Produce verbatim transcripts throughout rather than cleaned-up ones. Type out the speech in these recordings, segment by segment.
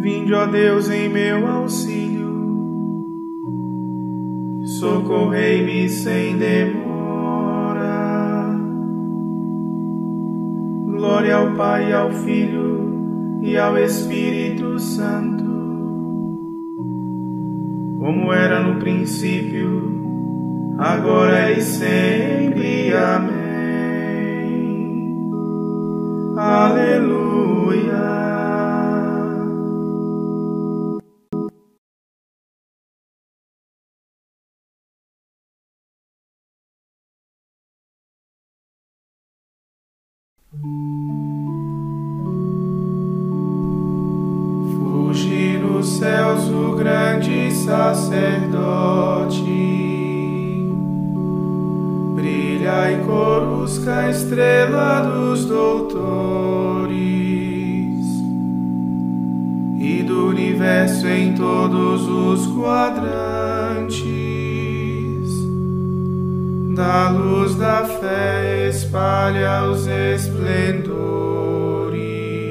Vinde, ó Deus, em meu auxílio, socorrei-me sem demora. Glória ao Pai, e ao Filho e ao Espírito Santo, como era no princípio, agora e sempre. Amém. Aleluia. Fugi nos céus o grande sacerdote, brilha em corusca a estrela dos doutores, e do universo em todos os quadrantes, da luz da fé espalha os esplendores.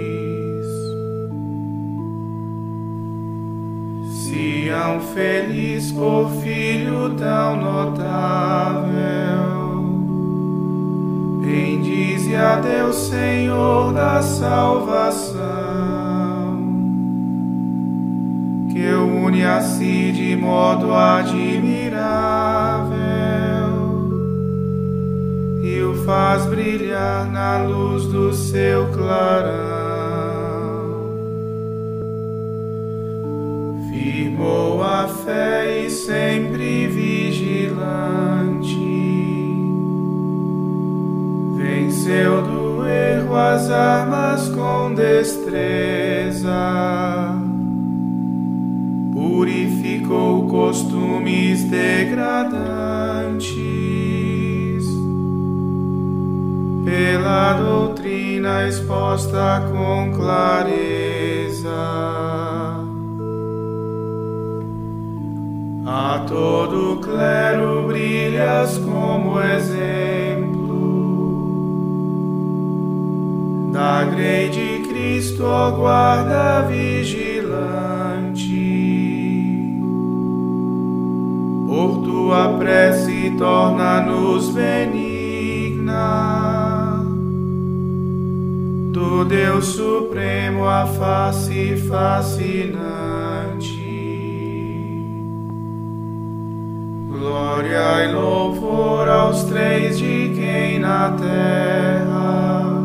Sião feliz por filho tão notável, bendize a Deus, Senhor da salvação, que o une a si de modo admirável e o faz brilhar na luz do seu clarão. Firmou a fé e sempre vigilante, venceu do erro as armas com destreza, purificou costumes degradantes, pela doutrina exposta com clareza. A todo o clero brilhas como exemplo da grei de Cristo, ó guarda vigilante. Por tua prece torna-nos benigna, do Deus Supremo a face fascinante. Glória e louvor aos três de quem na terra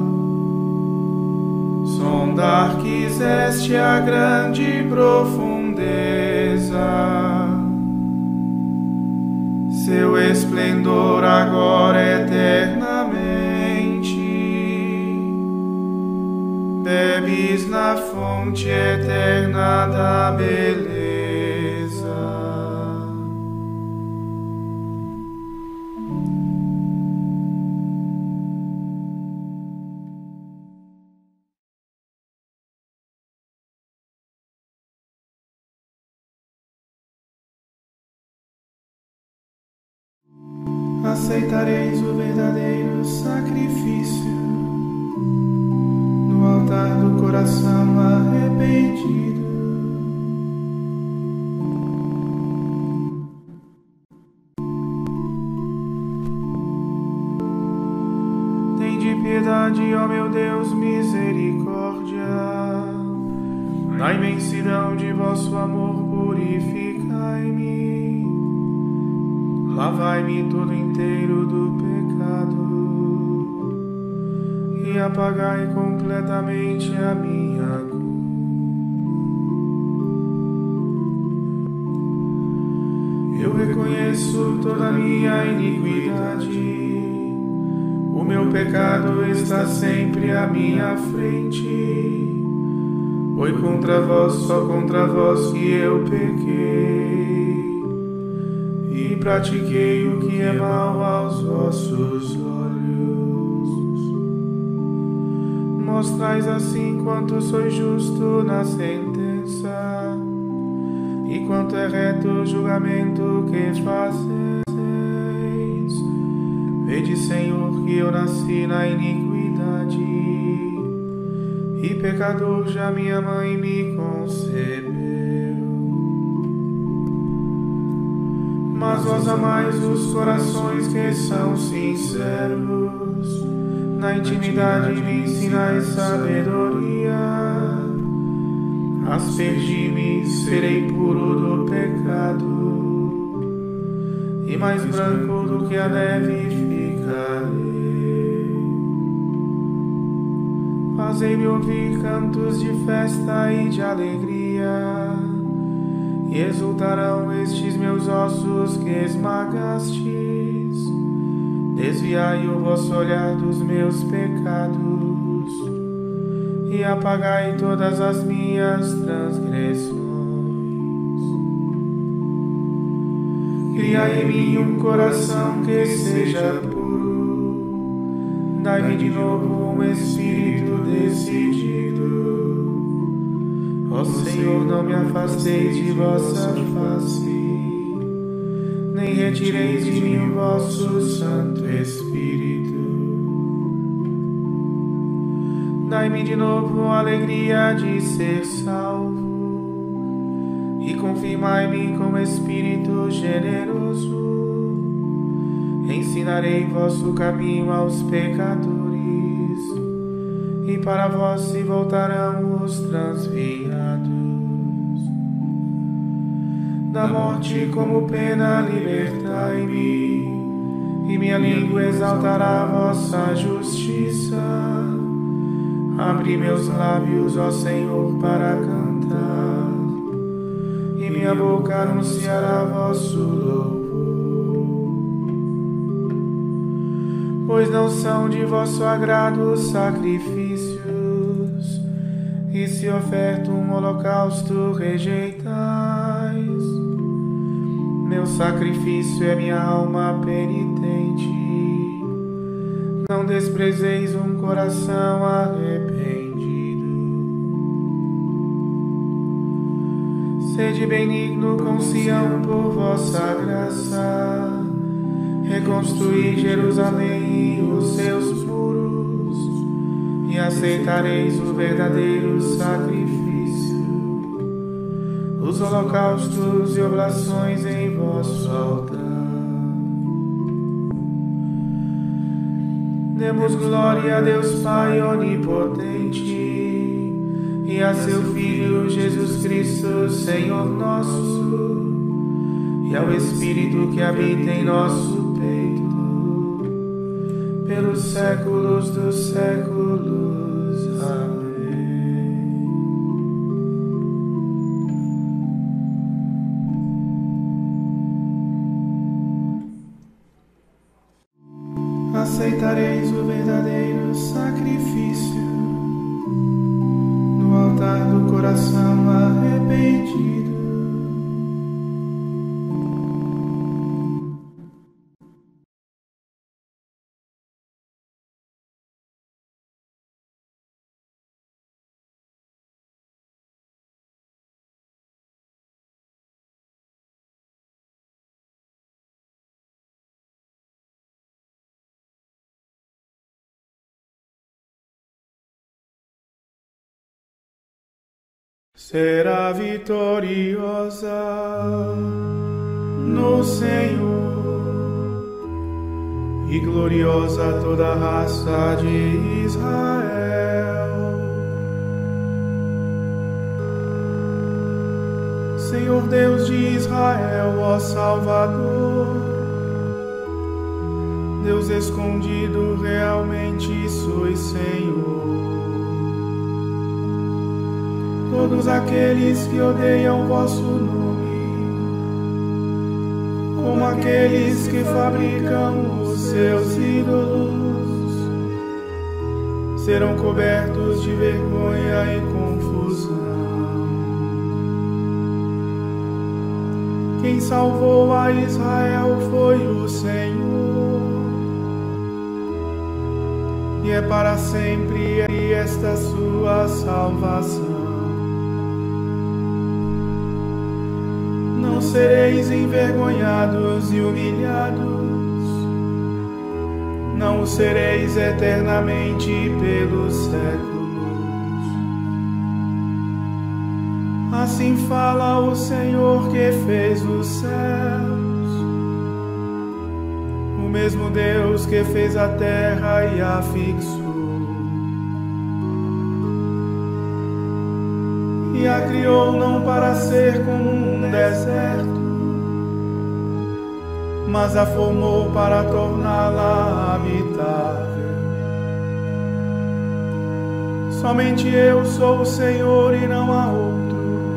sondar quiseste a grande profundeza. Seu esplendor agora eternamente bebes na fonte eterna da beleza. Aceitareis o verdadeiro sacrifício no altar do coração arrependido. Tende piedade, ó meu Deus, misericórdia. Na imensidão de vosso amor purificai-me. Lavai-me todo inteiro do pecado e apagai completamente a minha culpa. Eu reconheço toda a minha iniquidade, o meu pecado está sempre à minha frente. Foi contra vós, só contra vós que eu pequei e pratiquei o que é mal aos vossos olhos. Mostrais assim quanto sois justo na sentença e quanto é reto o julgamento que fazeis. Vede, Senhor, que eu nasci na iniquidade e pecador já minha mãe me concebeu. Mas vós amais os corações que são sinceros, na intimidade me ensinais sabedoria. Aspergi-me, serei puro do pecado, e mais branco do que a neve ficarei. Fazei-me ouvir cantos de festa e de alegria, e exultarão estes meus ossos que esmagastes. Desviai o vosso olhar dos meus pecados, e apagai todas as minhas transgressões. Criai em mim um coração que seja puro, dai-me de novo um espírito decidido. Ó Senhor, não me afasteis de vossa face, nem retireis de mim o vosso Santo Espírito. Dai-me de novo a alegria de ser salvo, e confirmai-me com espírito generoso. Ensinarei vosso caminho aos pecadores, e para vós se voltarão os transviados. Da morte como pena libertai-me, e minha língua exaltará a vossa justiça. Abri meus lábios, ó Senhor, para cantar, e minha boca anunciará vosso louvor. Pois não são de vosso agrado os sacrifícios, e se oferta um holocausto rejeitais. Meu sacrifício é minha alma penitente, não desprezeis um coração arrependido. Sede benigno com Sião por vossa graça, reconstruí Jerusalém e os seus muros, e aceitareis o verdadeiro sacrifício, os holocaustos e oblações em vosso altar. Demos glória a Deus Pai onipotente, e a seu Filho Jesus Cristo, Senhor nosso, e ao Espírito que habita em nosso peito, pelos séculos dos séculos. Amém. Aceitareis o verdadeiro sacrifício no altar do coração arrependido. Será vitoriosa no Senhor, e gloriosa toda a raça de Israel. Senhor Deus de Israel, ó Salvador, Deus escondido, realmente sois Senhor. Todos aqueles que odeiam vosso nome, como aqueles que fabricam os seus ídolos, serão cobertos de vergonha e confusão. Quem salvou a Israel foi o Senhor, e é para sempre esta sua salvação. Não sereis envergonhados e humilhados, não o sereis eternamente pelos séculos. Assim fala o Senhor que fez os céus, o mesmo Deus que fez a terra e a fixou, e a criou não para ser como um deserto, mas a formou para torná-la habitável. Somente eu sou o Senhor e não há outro.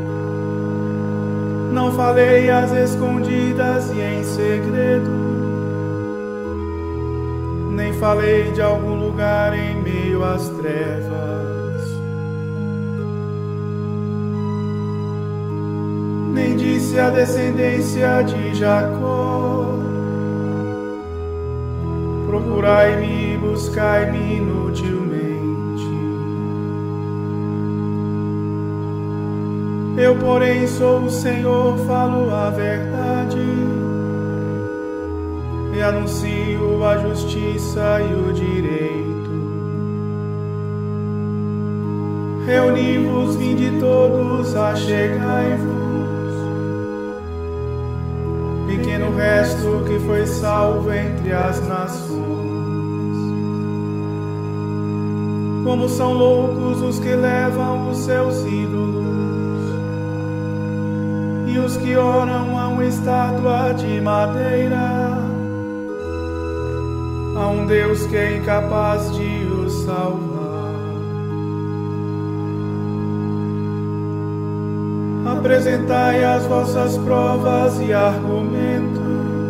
Não falei às escondidas e em segredo, nem falei de algum lugar em meio às trevas, nem disse à descendência de Jacó: procurai-me e buscai-me inutilmente. Eu, porém, sou o Senhor, falo a verdade e anuncio a justiça e o direito. Reuni-vos, vinde todos, achegai-vos, pequeno resto que foi salvo entre as nações. Como são loucos os que levam os seus ídolos e os que oram a uma estátua de madeira, a um Deus que é incapaz de os salvar. Apresentai as vossas provas e argumentos,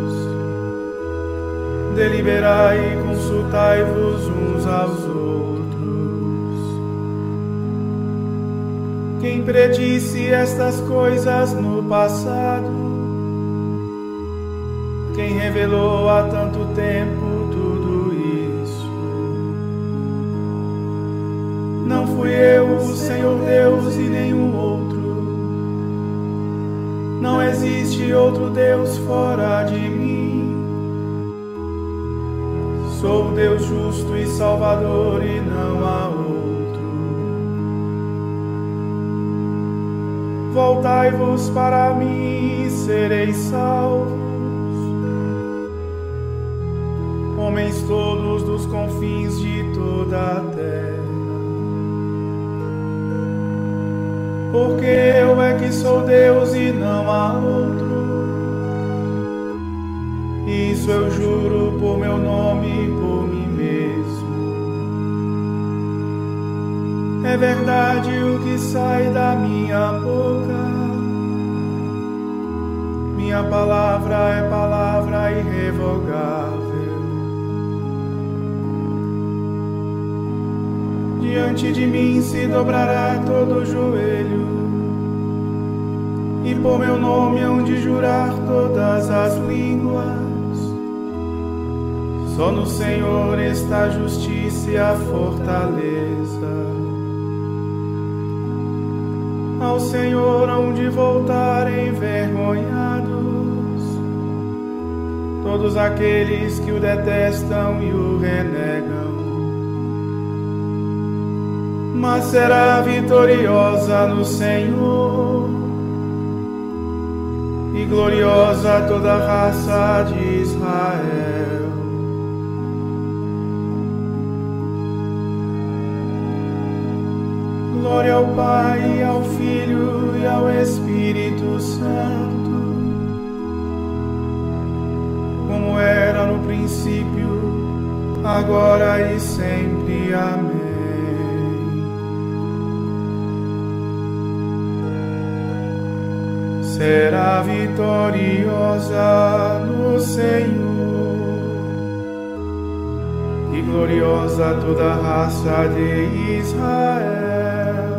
deliberai e consultai-vos uns aos outros. Quem predisse estas coisas no passado? Quem revelou há tanto tempo tudo isso? Não fui eu, o Senhor Deus, e nenhum outro. Não existe outro Deus fora de mim. Sou o Deus justo e salvador e não há outro. Voltai-vos para mim e sereis salvos, homens todos dos confins de toda a terra. Porque eu é que sou Deus e não há outro. Isso eu juro por meu nome e por mim mesmo. É verdade o que sai da minha boca. Minha palavra é palavra irrevogável. Diante de mim se dobrará todo o joelho, e por meu nome hão de jurar todas as línguas. Só no Senhor está a justiça e a fortaleza. Ao Senhor hão de voltar envergonhados todos aqueles que o detestam e o renegam. Mas será vitoriosa no Senhor e gloriosa toda a raça de Israel. Glória ao Pai, ao Filho e ao Espírito Santo, como era no princípio, agora e sempre. Amém. Será vitoriosa no Senhor e gloriosa toda a raça de Israel.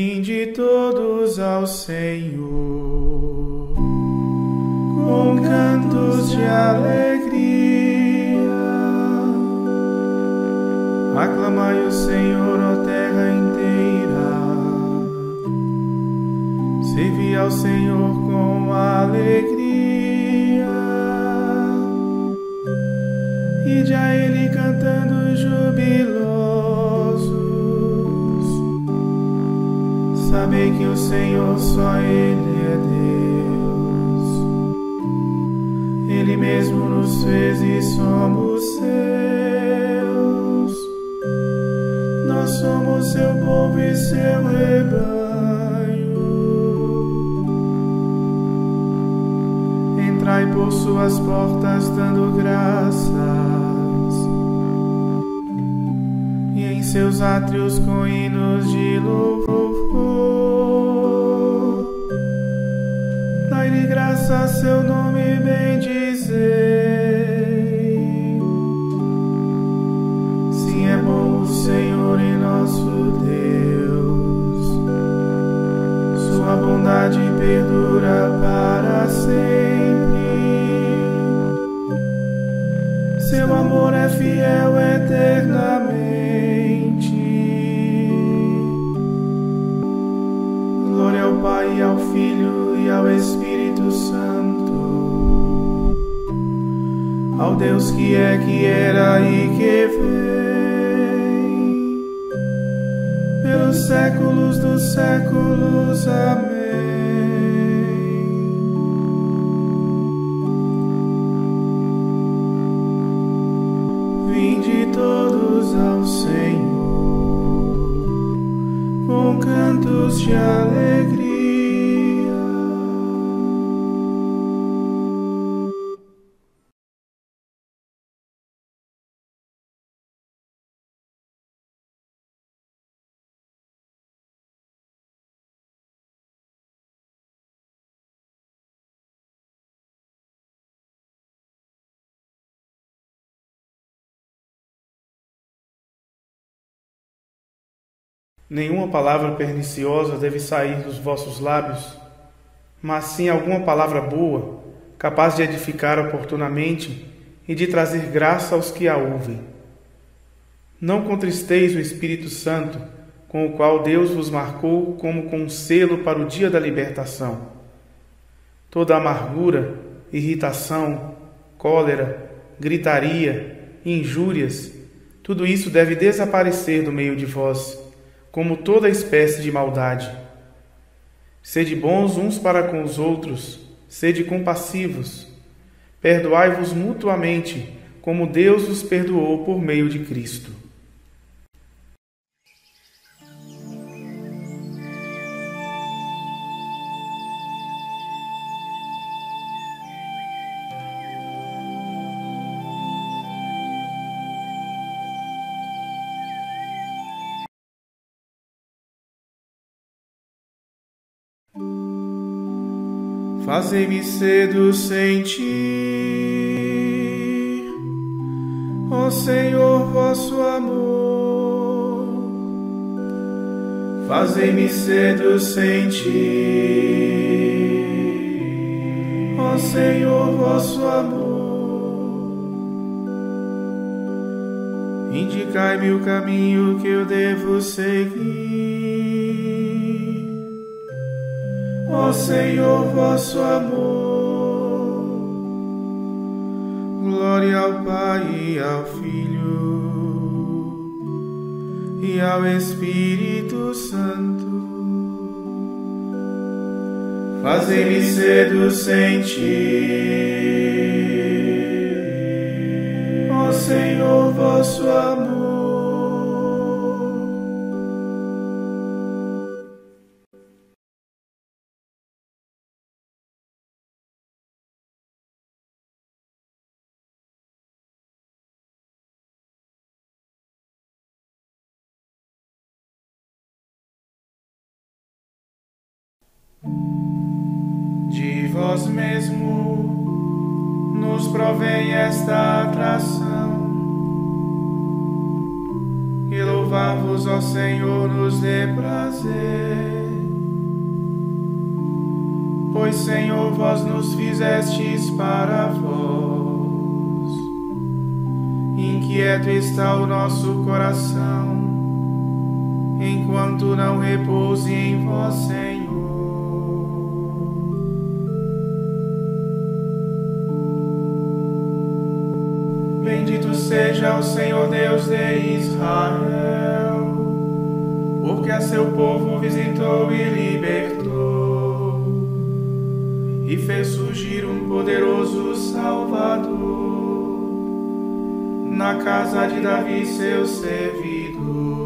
Vinde todos ao Senhor, com cantos de alegria. Aclamai o Senhor, ó terra inteira. Servi ao Senhor com alegria. Ide a Ele cantando jubilosos. Sabei que o Senhor só Ele é Deus. Ele mesmo nos fez e somos seus. Nós somos seu povo e seu rebanho. Entrai por suas portas dando graças, e em seus átrios com hinos de louvor. Dai-lhe graça a seu nome, bendizei. Sim, é bom o Senhor e nosso Deus. Sua bondade perdura para sempre. Seu amor é fiel eternamente. Glória ao Pai, e ao Filho e ao Espírito Santo, ao Deus que é, que era e que vem, pelos séculos dos séculos. Amém. Vinde todos ao Senhor, com cantos de alegria. Nenhuma palavra perniciosa deve sair dos vossos lábios, mas sim alguma palavra boa, capaz de edificar oportunamente e de trazer graça aos que a ouvem. Não contristeis o Espírito Santo, com o qual Deus vos marcou como com um selo para o dia da libertação. Toda amargura, irritação, cólera, gritaria, injúrias, tudo isso deve desaparecer do meio de vós, como toda espécie de maldade. Sede bons uns para com os outros, sede compassivos. Perdoai-vos mutuamente, como Deus vos perdoou por meio de Cristo. Fazei-me cedo sentir, ó Senhor, vosso amor. Fazei-me cedo sentir, ó Senhor, vosso amor. Indicai-me o caminho que eu devo seguir, ó Senhor, vosso amor. Glória ao Pai e ao Filho e ao Espírito Santo. Fazei-me cedo sentir, ó Senhor, vosso amor. De vós mesmo nos provém esta atração, e louvamos louvar-vos, ó Senhor, nos dê prazer. Pois, Senhor, vós nos fizestes para vós. Inquieto está o nosso coração, enquanto não repouse em vós, Senhor. Bendito seja o Senhor Deus de Israel, porque a seu povo visitou e libertou, e fez surgir um poderoso Salvador na casa de Davi, seu servidor.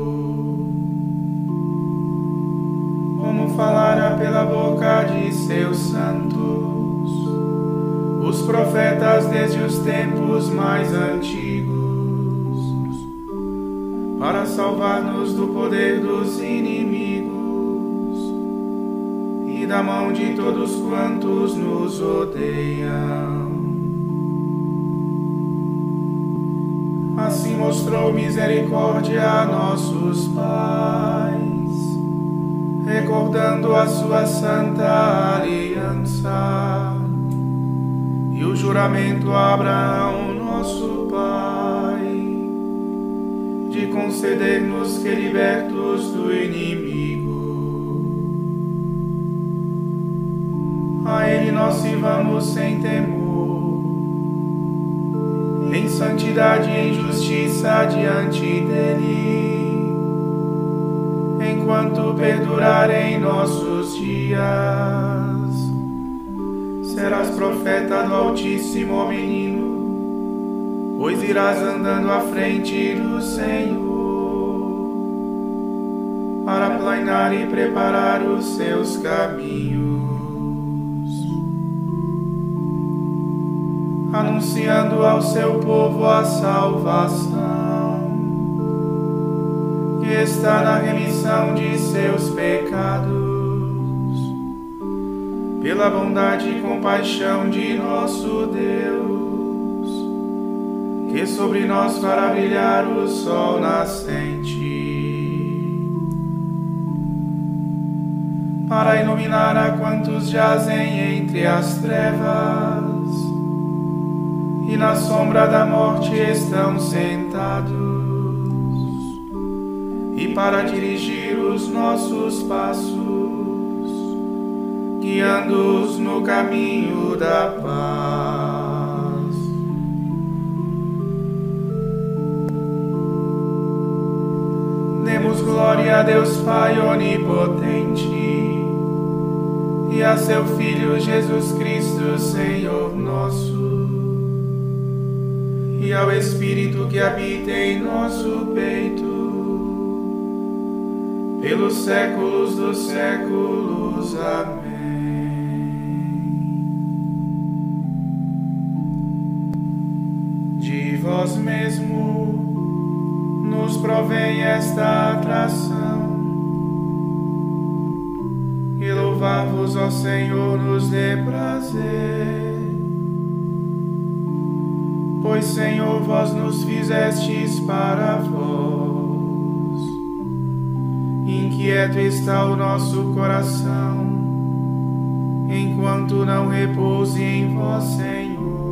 Como falara pela boca de seus santos os profetas desde os tempos mais antigos, para salvar-nos do poder dos inimigos e da mão de todos quantos nos odeiam. Assim mostrou misericórdia a nossos pais, recordando a sua santa aliança e o juramento a Abraão, nosso pai, de conceder-nos que, libertos do inimigo, a ele nós sirvamos sem temor, em santidade e em justiça diante dele, enquanto perdurarem nossos dias. Serás profeta do Altíssimo, ó menino, pois irás andando à frente do Senhor, para planear e preparar os seus caminhos, anunciando ao seu povo a salvação, que está na remissão de seus pecados, pela bondade e compaixão de nosso Deus, que sobre nós fará brilhar o sol nascente, para iluminar a quantos jazem entre as trevas e na sombra da morte estão sentados, e para dirigir os nossos passos, guiando-os no caminho da paz. Demos glória a Deus Pai onipotente e a seu Filho Jesus Cristo, Senhor nosso, e ao Espírito que habita em nosso peito, pelos séculos dos séculos. Amém. De vós mesmo nos provém esta atração, e louvar-vos, ó Senhor, nos dê prazer. Pois, Senhor, vós nos fizestes para vós. Inquieto está o nosso coração, enquanto não repouse em vós, Senhor.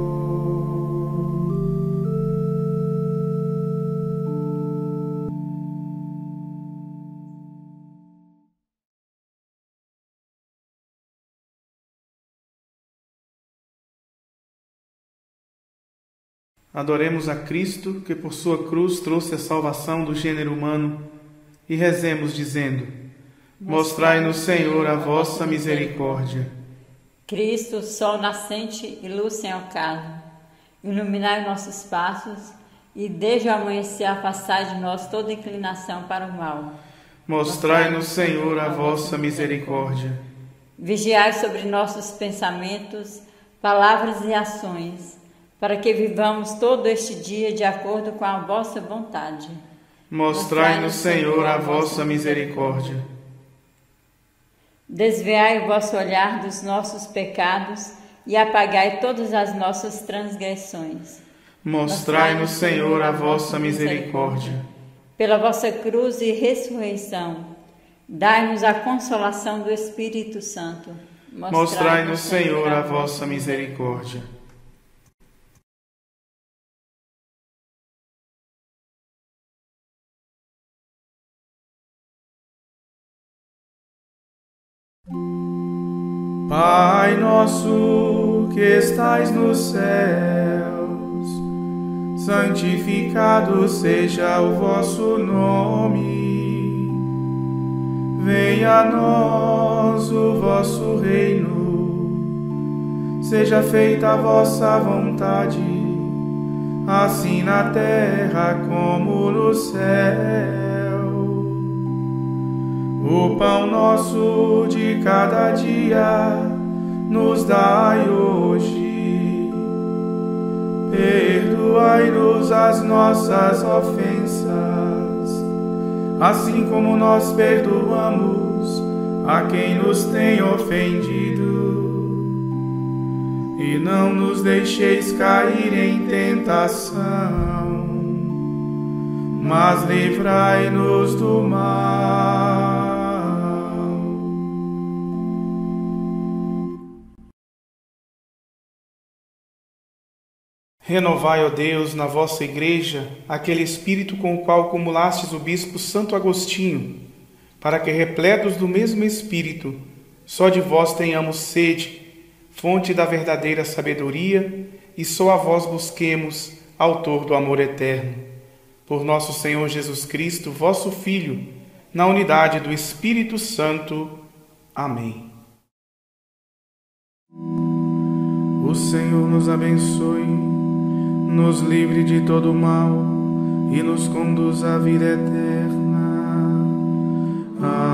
Adoremos a Cristo, que por sua cruz trouxe a salvação do gênero humano, e rezemos dizendo: mostrai-nos, Senhor, a vossa misericórdia. Cristo, sol nascente e luz sem ocaso, iluminai nossos passos e desde o amanhecer afastai de nós toda inclinação para o mal. Mostrai-nos, Senhor, a vossa misericórdia. Vigiai sobre nossos pensamentos, palavras e ações, para que vivamos todo este dia de acordo com a vossa vontade. Mostrai-nos, Senhor, a vossa misericórdia. Desviai o vosso olhar dos nossos pecados e apagai todas as nossas transgressões. Mostrai-nos, Senhor, a vossa misericórdia. pela vossa cruz e ressurreição, dai-nos a consolação do Espírito Santo. Mostrai-nos, Senhor, a vossa misericórdia. Pai nosso que estais nos céus, santificado seja o vosso nome. Venha a nós o vosso reino, seja feita a vossa vontade, assim na terra como no céu. O pão nosso de cada dia nos dai hoje. Perdoai-nos as nossas ofensas, assim como nós perdoamos a quem nos tem ofendido. E não nos deixeis cair em tentação, mas livrai-nos do mal. Renovai, ó Deus, na vossa Igreja, aquele Espírito com o qual cumulastes o Bispo Santo Agostinho, para que, repletos do mesmo Espírito, só de vós tenhamos sede, fonte da verdadeira sabedoria, e só a vós busquemos, autor do amor eterno. Por nosso Senhor Jesus Cristo, vosso Filho, na unidade do Espírito Santo. Amém. O Senhor nos abençoe, nos livre de todo mal e nos conduz à vida eterna. Amém.